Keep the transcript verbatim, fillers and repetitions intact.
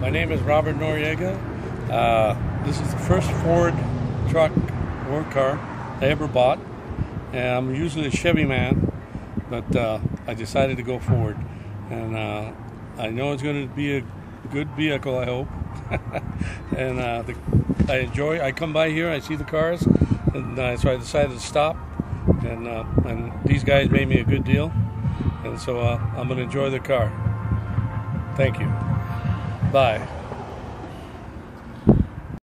My name is Robert Noriega. Uh, this is the first Ford truck or car I ever bought. And I'm usually a Chevy man, but uh, I decided to go Ford. And uh, I know it's going to be a good vehicle, I hope. and uh, the, I enjoy, I come by here, I see the cars, and uh, so I decided to stop. And, uh, and these guys made me a good deal. And so uh, I'm going to enjoy the car. Thank you. Bye.